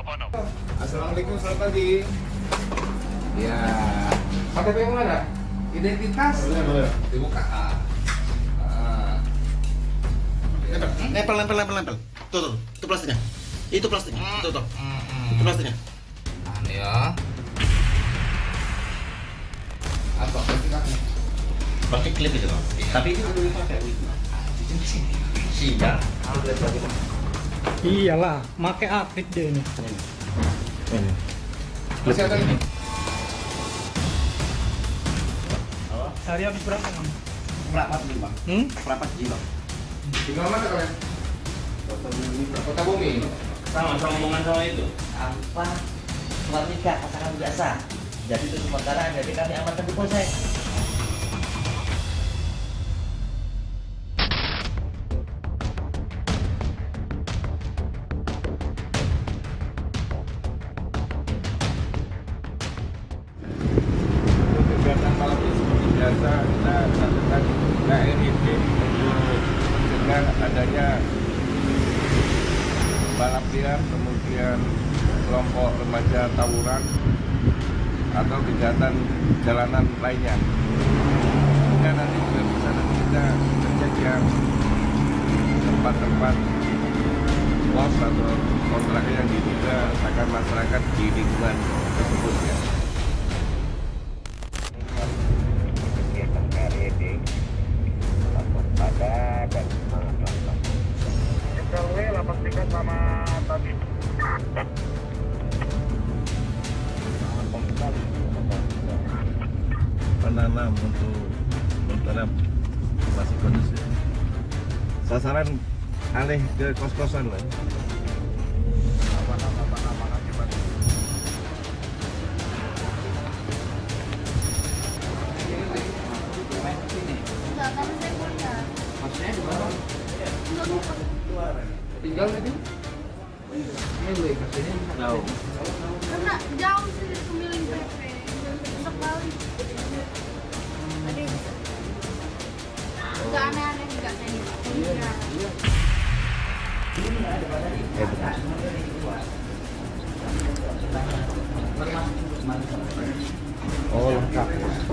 Assalamualaikum, selamat pagi. Ya, KTP yang mana? Identitas? Boleh. Dibuka. Nempel. Tuh, itu plastiknya. Itu plastiknya. Tuh. Itu plastiknya. Ya. Apa plastiknya? Pakai klip itu loh. Tapi itu dulu pakai siap. Iyalah, make aktif deh ini. Ini. Masih ada ini. Hari habis berapa, Bang? Berapa tuh, Bang? Berapa kilo? Tinggal mana kalian? Kota Bumi. Sama omongan sama itu. Apa? Surat nikah pasangan biasa. Jadi itu sementara jadi kami amankan di polsek. Kegiatan malam ini seperti biasa kita lakukan KRIP untuk mencegah adanya balap liar, kemudian kelompok remaja tawuran atau kejahatan jalanan lainnya. Sehingga nanti juga bisa kita cek yang tempat-tempat pos atau kontrak yang diduga akan masyarakat di lingkungan tersebut ya. Kegiatan KRIP waspada dan semangat. KW lapas tingkat sama tadi. Penanam untuk bertanam masih kondusif. Sasaran alih ke kos-kosan lah. Apa-apa akibat. Enggak, karena saya kuliah. Maksudnya di mana? Enggak lupa. Tinggal di sini. Ini lu kasihnya Tahu. Karena jauh sih dari Kemiling PP. Sekali. Tadi enggak aneh-aneh enggak kayak iya. Oh lengkap.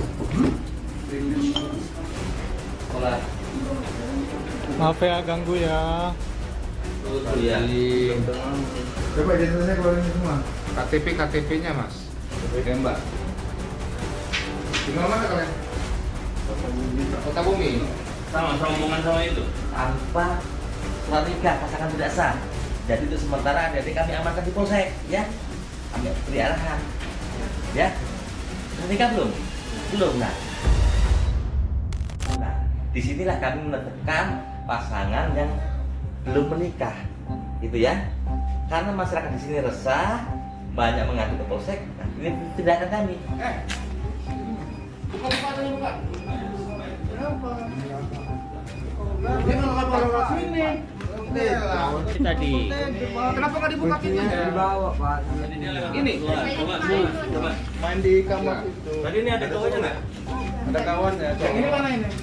Maaf ya ganggu ya. Iya. Coba identitasnya keluarin semua. KTP-nya Mas. Ya Mbak. Tinggal mana kalian? Kota Bumi. Sama omongan sama itu. Tanpa surat nikah pasangan tidak sah. Jadi itu sementara jadi kami amankan di polsek, ya. Kami beri arahan, ya. Sudah nikah belum? Belum, nah. Disinilah kami menentukan pasangan yang belum menikah, gitu ya. Karena masyarakat di sini resah, banyak mengadu ke polsek. Nah, ini tindakan kami. Buka dulu, buka. Kenapa? Dia nggak bawa sini. Tadi. Kenapa nggak dibuka pintunya? Dibawa Pak. Ini. Coba. Main di kamar itu. Tadi ini ada cowoknya nggak? Ada kawan ya. Yang ini mana ini?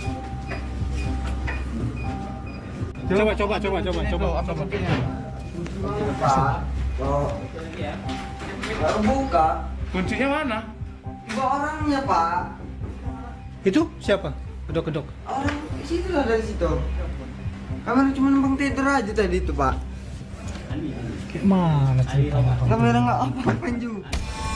Coba. Apa kuncinya? Pak. Oh. Baru buka. Kuncinya mana? Buka orangnya Pak. Itu siapa? Kedok-kedok. Orang di situ lah, dari situ. Kamera cuma numpang tidur aja tadi itu Pak. Kayak mana sih? Kamera nggak apa-apa juga.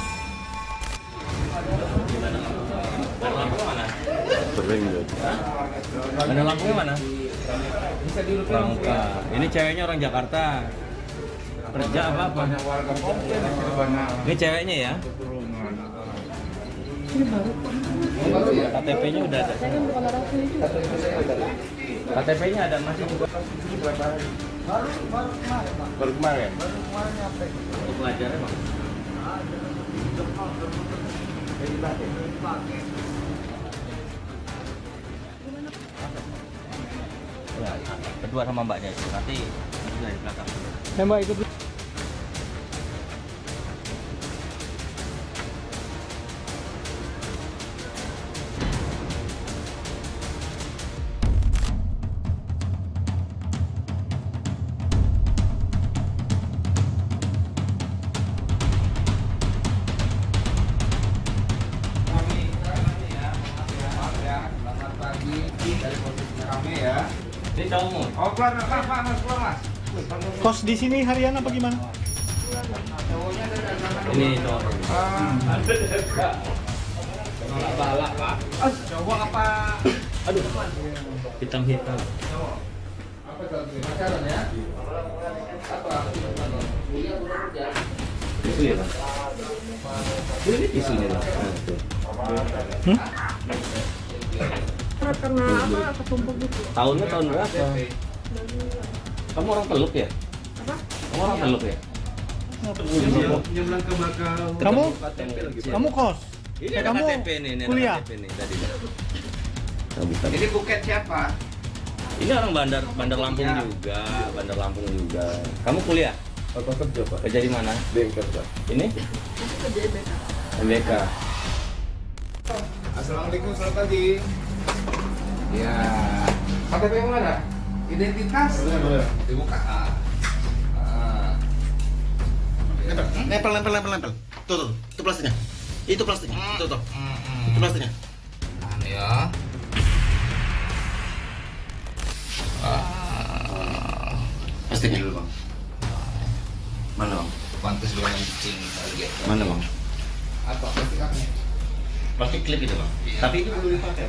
Sering ya. Ada lampunya mana? Bisa dulu Pramuka. Ini ceweknya orang Jakarta. Kerja apa? Banyak warga komplain di sini banyak. Ini ceweknya ya. Keturunan. Baru ya? KTP-nya udah ada. KTP-nya ada masih juga. Baru kemarin. Untuk pelajarnya bang. Ya, kedua sama mbaknya itu nanti di belakang. Ya Mbak ikut. Ini cowokmu. Oh keluar mas, keluar mas. Kos di sini harian apa gimana? Cowoknya dari sana. Ini cowok. Balak pak. Cowok apa? Aduh. Hitam-hitam. Cowok. Apa cowok ini? Pacaran ya? Apa? Kuliah udah kerja. Tisu ya, Pak? Ini tisunya, Pak. Karena apa? Ketumpuk gitu. Tahunnya tahun berapa? Kamu orang Teluk ya? Apa? Kamu orang Teluk ya? Nyebrang ke Bakau. Kamu kos? Ini Kamu ada KTP nih, ini ada kuliah? KTP nih tadi. Oh, bukan. Ini buket siapa? Ini orang Bandar Lampung juga, Bandar Lampung juga. Kamu kuliah? Apa kerja Pak? Kerja di mana? Bengkel Pak. Ini? MBK. Assalamualaikum, selamat pagi. Ya, KTP yang mana? Identitas? Boleh. Dibuka. Nempel. Tuh, itu plastiknya. Itu plastiknya. Tuh. Itu plastiknya. Anu ya. Plastiknya dulu, Bang. Mana, Bang? Pantes dia mancing target. Mana, Bang? Apa plastik apa? Plastik klip itu, Bang. Tapi itu belum dipakai.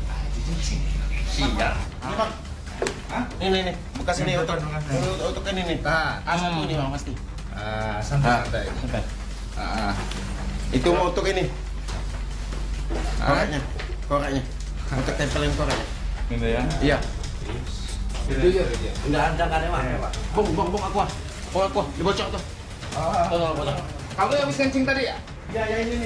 Siap. Ini, Bang. Hah? Ini. Bekas ini untuk ini nih. Satu ini, Bang, pasti. Santai. Sampai. Itu Itu untuk ini. Koreknya. Untuk tempelin koreknya. Ini ya. Iya. Jujur aja. Enggak ada kan emang. Bong, aqua. Dibocok tuh. Kamu yang habis kencing tadi ya? Ya, ini.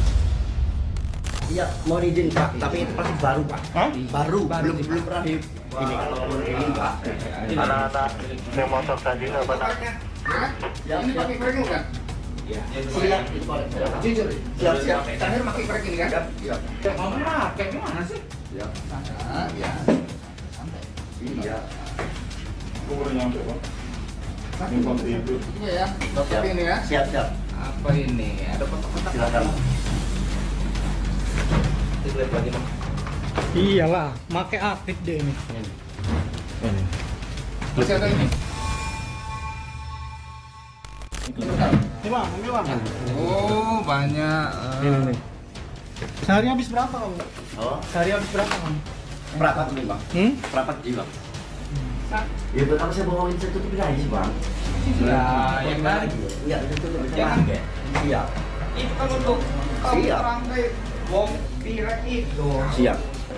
Iya, mau izin Pak, tapi itu pasti baru Pak. Baru, belum pernah di ini Pak. Anak-anak yang motor tadi nggak pernah. Ya? Ini pakai korek bukan? Siap, itu korek. Jujur. Siap. Terakhir pakai korek ini kan? Iya. Kamu pakai gimana sih? Iya. Iya. Santai. Iya. Iya ya. Tapi ini ya. Siap. Apa ini? Ada kotak-kotak. Silakan. Itu lihat lagi Bang. Iyalah, make aktif deh ini. Masih ada ini. Ini Bang, ini Bang. Oh, banyak. Ini. Sehari habis berapa kamu? Oh, Sehari habis berapa kamu? berapa tuh Bang? Berapa ji Bang? Ya pertama saya bohongin saya tutup aja Bang. Ya, yang tadi. Iya, itu tutup Jangan. aja. Iya. Itu kan untuk kamu Siap. rangkai bom pirek itu. Siap.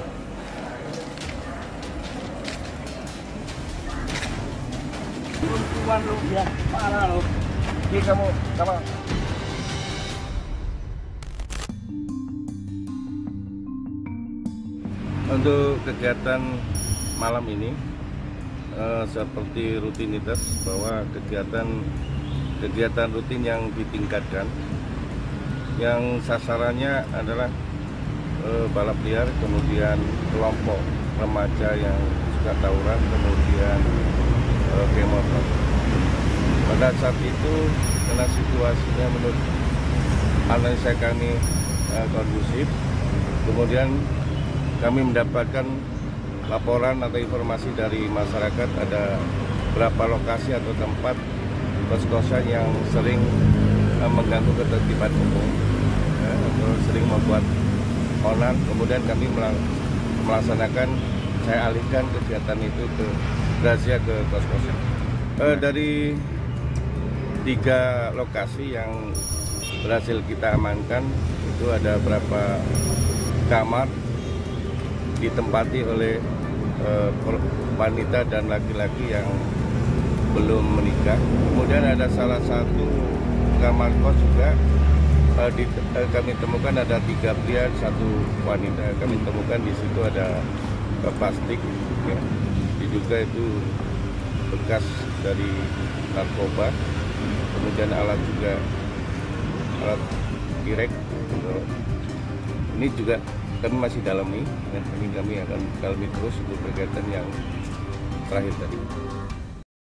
Tuan lu ya, parah lu. Jadi kamu Untuk kegiatan malam ini seperti rutinitas bahwa kegiatan rutin yang ditingkatkan, yang sasarannya adalah balap liar, kemudian kelompok remaja yang suka tawuran, kemudian geng motor. Pada saat itu karena situasinya menurut analisa kami kondusif, kemudian kami mendapatkan laporan atau informasi dari masyarakat ada beberapa lokasi atau tempat kos-kosan yang sering mengganggu ketertiban umum, atau sering membuat onan. Kemudian kami melaksanakan, saya alihkan kegiatan itu ke razia ke kos-kosan. Dari 3 lokasi yang berhasil kita amankan, itu ada berapa kamar ditempati oleh wanita dan laki-laki yang belum menikah. Kemudian ada salah satu kamar kos juga kami temukan ada 3 pria, 1 wanita. Kami temukan di situ ada plastik, ya. Diduga itu bekas dari narkoba. Kemudian alat kirek. Ini juga kami masih dalami, dan ini kami akan dalami terus untuk kegiatan yang terakhir tadi.